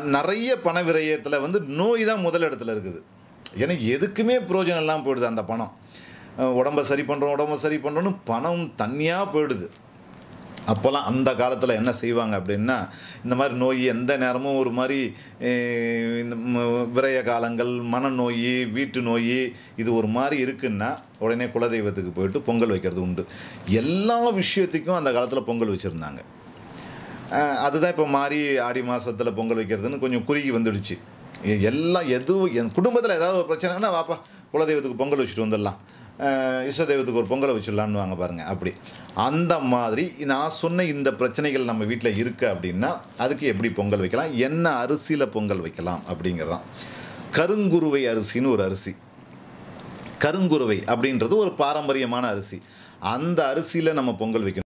நிறைய பண விரயத்தில் வந்து நோய் தான் முதல் இடத்துல இருக்குது. எனக்கு எதுக்குமே பிரயோஜனம் இல்லாமல் போயிடுது அந்த பணம். உடம்பை சரி பண்ணுறோன்னு பணம் தனியாக போயிடுது. அப்போல்லாம் அந்த காலத்தில் என்ன செய்வாங்க அப்படின்னா, இந்த மாதிரி நோய் எந்த நேரமும் ஒரு மாதிரி இந்த விரய காலங்கள், மனநோய், வீட்டு நோய் இது ஒரு மாதிரி இருக்குன்னா உடனே குலதெய்வத்துக்கு போயிட்டு பொங்கல் வைக்கிறது உண்டு. எல்லா விஷயத்துக்கும் அந்த காலத்தில் பொங்கல் வச்சுருந்தாங்க. அதுதான் இப்போ மாறி ஆடி மாதத்தில் பொங்கல் வைக்கிறதுன்னு கொஞ்சம் குறுகி வந்துடுச்சு. எல்லாம் எதுவும் என் குடும்பத்தில் ஏதாவது ஒரு பிரச்சனைனா வாப்பா குலதெய்வத்துக்கு பொங்கல் வச்சுட்டு வந்துடலாம், இஷ்ட தெய்வத்துக்கு ஒரு பொங்கலை வச்சுடலான்னு வாங்க பாருங்கள். அப்படி அந்த மாதிரி நான் சொன்ன இந்த பிரச்சனைகள் நம்ம வீட்டில் இருக்குது அப்படின்னா அதுக்கு எப்படி பொங்கல் வைக்கலாம், என்ன அரிசியில் பொங்கல் வைக்கலாம் அப்படிங்கிறதான். கருங்குருவை அரிசின்னு ஒரு அரிசி. கருங்குருவை அப்படின்றது ஒரு பாரம்பரியமான அரிசி. அந்த அரிசியில் நம்ம பொங்கல் வைக்கணும்.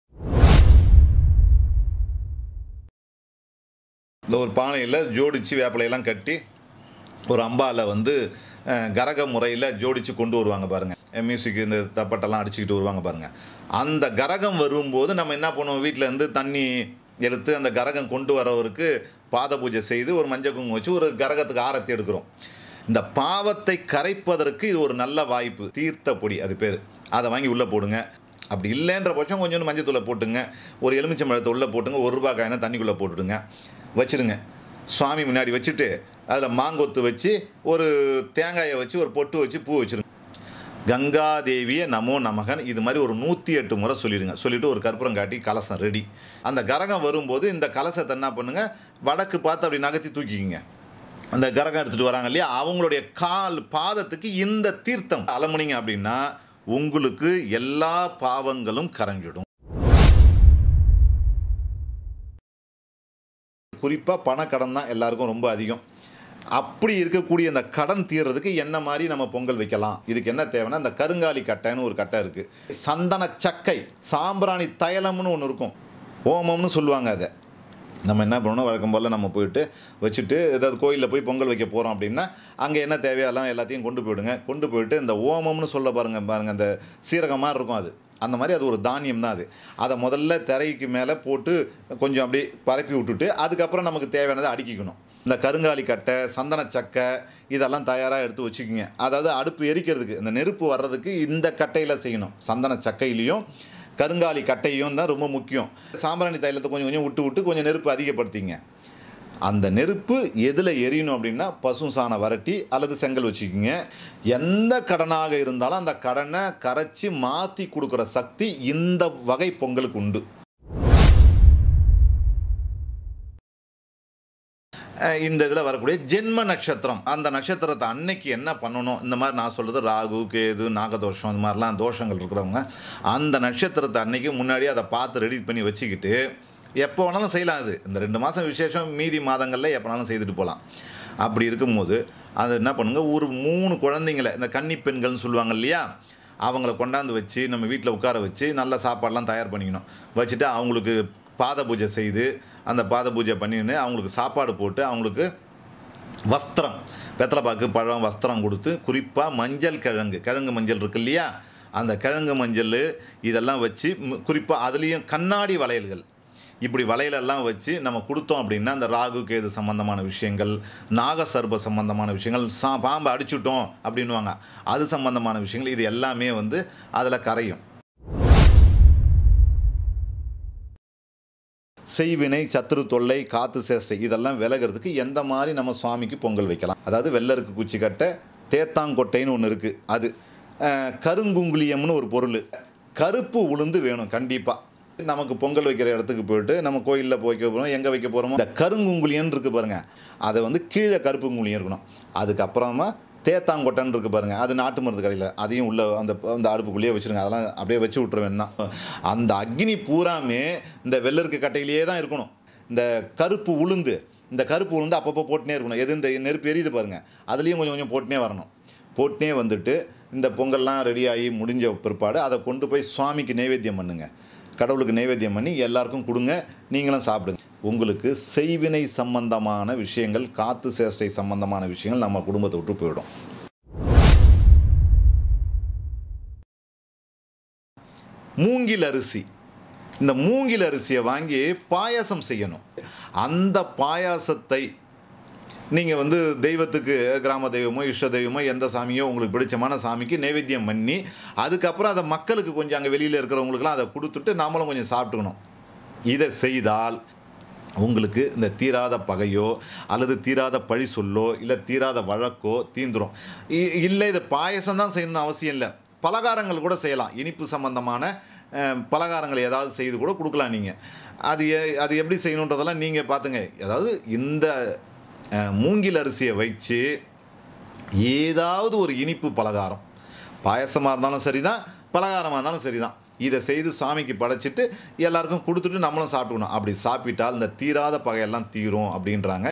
இந்த ஒரு பானையில் ஜோடித்து வேப்பிலையெல்லாம் கட்டி ஒரு அம்பாவில் வந்து கரக முறையில் ஜோடித்து கொண்டு வருவாங்க பாருங்கள். மியூசிக் இந்த தப்பட்டெல்லாம் அடிச்சுக்கிட்டு வருவாங்க பாருங்கள். அந்த கரகம் வரும்போது நம்ம என்ன பண்ணுவோம், வீட்டில் இருந்து தண்ணி எடுத்து அந்த கரகம் கொண்டு வரவருக்கு பாத பூஜை செய்து ஒரு மஞ்சள் குங்குமம் வச்சு ஒரு கரகத்துக்கு ஆரத்தி எடுக்கிறோம். இந்த பாவத்தை கரைப்பதற்கு இது ஒரு நல்ல வாய்ப்பு. தீர்த்த பொடி அது பேர். அதை வாங்கி உள்ளே போடுங்க. அப்படி இல்லைன்ற பட்சம் கொஞ்சோண்டு மஞ்சத்தூளை போட்டுங்க, ஒரு எலுமிச்சம்பழத்தை உள்ளே போட்டுங்க, ₹1 காயினை தண்ணிக்குள்ளே போட்டுடுங்க, வச்சுருங்க. சுவாமி முன்னாடி வச்சுட்டு அதில் மாங்கொத்து வச்சு ஒரு தேங்காயை வச்சு ஒரு பொட்டு வச்சு பூ வச்சுருங்க. கங்காதேவியை நமோ நமகன் இது மாதிரி ஒரு 108 முறை சொல்லிடுங்க. சொல்லிவிட்டு ஒரு கற்பூரம் காட்டி கலசம் ரெடி. அந்த கரகம் வரும்போது இந்த கலசத்தை என்ன பண்ணுங்கள், வடக்கு பார்த்து அப்படி நகர்த்தி தூக்கிக்கிங்க. அந்த கரகம் எடுத்துகிட்டு வராங்க இல்லையா, அவங்களுடைய கால் பாதத்துக்கு இந்த தீர்த்தம் அலமுனிங்க அப்படின்னா உங்களுக்கு எல்லா பாவங்களும் கரைஞ்சிடும். குறிப்பாக பணக்கடன் தான் எல்லாருக்கும் ரொம்ப அதிகம். அப்படி இருக்கக்கூடிய இந்த கடன் தீர்றதுக்கு என்ன மாதிரி நம்ம பொங்கல் வைக்கலாம். இதுக்கு என்ன தேவைன்னா, இந்த கருங்காலி கட்டைன்னு ஒரு கட்டை இருக்குது, சந்தன சக்கை, சாம்பிராணி தைலம்னு ஒன்று இருக்கும், ஓமம்னு சொல்லுவாங்க. அதை நம்ம என்ன பண்ணணும், வழக்கம் போல் நம்ம போயிட்டு வச்சுட்டு ஏதாவது கோயிலில் போய் பொங்கல் வைக்க போகிறோம் அப்படின்னா அங்கே என்ன தேவையெல்லாம் எல்லாத்தையும் கொண்டு போயிடுங்க. கொண்டு போயிட்டு இந்த ஓமம்னு சொல்ல பாருங்கள், அந்த சீரகம் மாதிரி இருக்கும், அந்த மாதிரி அது ஒரு தானியம் தான். அதை முதல்ல திரைக்கு மேலே போட்டு கொஞ்சம் அப்படியே பரப்பி விட்டுட்டு அதுக்கப்புறம் நமக்கு தேவையானதை அடுக்கிக்கணும். இந்த கருங்காலி கட்டை, சந்தன சக்கை இதெல்லாம் தயாராக எடுத்து வச்சுக்கிங்க. அதாவது அடுப்பு எரிக்கிறதுக்கு, இந்த நெருப்பு வர்றதுக்கு இந்த கட்டையில் செய்யணும். சந்தன சக்கையிலையும் கருங்காலி கட்டையும் தான் ரொம்ப முக்கியம். சாம்பிராணி தைலத்தை கொஞ்சம் கொஞ்சம் விட்டு கொஞ்சம் நெருப்பு அதிகப்படுத்திங்க. அந்த நெருப்பு எதில் எரியணும் அப்படின்னா பசு சாணம் வரட்டி அல்லது செங்கல் வச்சுக்கிங்க. எந்த கடனாக இருந்தாலும் அந்த கடனை கரைச்சி மாற்றி கொடுக்குற சக்தி இந்த வகை பொங்கலுக்கு உண்டு. இந்த இதில் வரக்கூடிய ஜென்ம நட்சத்திரம், அந்த நட்சத்திரத்தை அன்னைக்கு என்ன பண்ணணும், இந்த மாதிரி நான் சொல்கிறது ராகு கேது நாகதோஷம் இந்த மாதிரிலாம் தோஷங்கள் இருக்கிறவங்க அந்த நட்சத்திரத்தை அன்னைக்கு முன்னாடியே அதை பார்த்து ரெடி பண்ணி வச்சுக்கிட்டு எப்போ வேணாலும் செய்யலாம். அது இந்த 2 மாதம் விசேஷம், மீதி மாதங்களில் எப்போ வேணாலும் செய்துட்டு போகலாம். அப்படி இருக்கும்போது அது என்ன பண்ணுங்கள், ஒரு 3 குழந்தைங்களை, இந்த கன்னி பெண்கள்னு சொல்லுவாங்க இல்லையா, அவங்கள கொண்டாந்து வச்சு நம்ம வீட்டில் உட்கார வச்சு நல்ல சாப்பாடெலாம் தயார் பண்ணிக்கணும். வச்சுட்டு அவங்களுக்கு பாத பூஜை செய்து அந்த பாத பூஜை பண்ணின்னு அவங்களுக்கு சாப்பாடு போட்டு அவங்களுக்கு வஸ்திரம், வெத்தலைப்பாக்கு, பழம், வஸ்திரம் கொடுத்து குறிப்பாக மஞ்சள் கிழங்கு மஞ்சள் இருக்கு இல்லையா, அந்த கிழங்கு மஞ்சள் இதெல்லாம் வச்சு குறிப்பாக அதுலேயும் கண்ணாடி வளையல்கள், இப்படி வளையலெல்லாம் வச்சு நம்ம கொடுத்தோம் அப்படின்னா அந்த ராகு கேது சம்பந்தமான விஷயங்கள், நாகசர்ப சம்பந்தமான விஷயங்கள், பாம்பை அடிச்சுட்டோம் அப்படின்வாங்க அது சம்பந்தமான விஷயங்கள், இது எல்லாமே வந்து அதில் கரையும். செய்வினை, சத்துரு தொல்லை, காத்து சேஷ்டை இதெல்லாம் விலகிறதுக்கு எந்த மாதிரி நம்ம சுவாமிக்கு பொங்கல் வைக்கலாம். அதாவது வெள்ளருக்கு குச்சி கட்டை, தேத்தாங்கொட்டைன்னு ஒன்று இருக்குது, அது கருங்குங்குளியம்னு ஒரு பொருள், கருப்பு உளுந்து வேணும் கண்டிப்பாக. நமக்கு பொங்கல் வைக்கிற இடத்துக்கு போயிட்டு நம்ம கோயிலில் வைக்க போகிறோம், எங்கே வைக்க போகிறோமோ இந்த கருங்குங்குளியன் இருக்குது பாருங்கள், அதை வந்து கீழே கருப்பு குங்குளியம் இருக்கணும். அதுக்கப்புறமா தேத்தாங்கொட்டைன்னு இருக்குது பாருங்கள், அது நாட்டு மருந்து கடையில், அதையும் உள்ள அந்த அடுப்புக்குள்ளேயே வச்சுருங்க. அதெல்லாம் அப்படியே வச்சு விட்ருவேன் தான். அந்த அக்னி பூராமே இந்த வெள்ளருக்கு கட்டையிலேயே தான் இருக்கணும். இந்த கருப்பு உளுந்து அப்பப்போ போட்டுனே இருக்கணும். எது இந்த நெருப்பு எரியுது பாருங்கள், அதுலேயும் கொஞ்சம் கொஞ்சம் போட்டுனே வரணும். போட்டுனே வந்துட்டு இந்த பொங்கல்லாம் ரெடியாகி முடிஞ்ச பிற்பாடு அதை கொண்டு போய் சுவாமிக்கு நைவேத்தியம் பண்ணுங்கள். கடவுளுக்கு நைவேத்தியம் பண்ணி எல்லாருக்கும் கொடுங்க, நீங்களும் சாப்பிடுங்க. உங்களுக்கு செய்வினை சம்பந்தமான விஷயங்கள், காத்து சேஷ்டை சம்பந்தமான விஷயங்கள் நம்ம குடும்பத்தை விட்டு போயிடும். மூங்கில் அரிசி, இந்த மூங்கில் அரிசியை வாங்கி பாயாசம் செய்யணும். அந்த பாயாசத்தை நீங்கள் வந்து தெய்வத்துக்கு கிராம தெய்வமோ இஷ்ட தெய்வமோ எந்த சாமியோ உங்களுக்கு பிடிச்சமான சாமிக்கு நைவேத்தியம் பண்ணி அதுக்கப்புறம் அதை மக்களுக்கு கொஞ்சம் அங்கே வெளியில் இருக்கிறவங்களுக்குலாம் அதை கொடுத்துட்டு நாமளும் கொஞ்சம் சாப்பிட்டுக்கணும். இதை செய்தால் உங்களுக்கு இந்த தீராத பகையோ அல்லது தீராத பழி சொல்லோ இல்லை தீராத வழக்கோ தீந்துரும். இல்லை இது பாயசம் தான் செய்யணும்னு அவசியம் இல்லை, பலகாரங்கள் கூட செய்யலாம். இனிப்பு சம்பந்தமான பலகாரங்கள் ஏதாவது செய்து கூட கொடுக்கலாம் நீங்கள். அது எப்படி செய்யணுன்றதெல்லாம் நீங்கள் பார்த்துங்க. அதாவது இந்த மூங்கில் அரிசியை வச்சு ஏதாவது ஒரு இனிப்பு பலகாரம், பாயசமாக இருந்தாலும் சரிதான், பலகாரமாக இருந்தாலும் சரிதான், இதை செய்து சாமிக்கு படைச்சிட்டு எல்லாருக்கும் கொடுத்துட்டு நம்மளும் சாப்பிட்டுக்கணும். அப்படி சாப்பிட்டால் இந்த தீராத பகையெல்லாம் தீரும் அப்படின்றாங்க.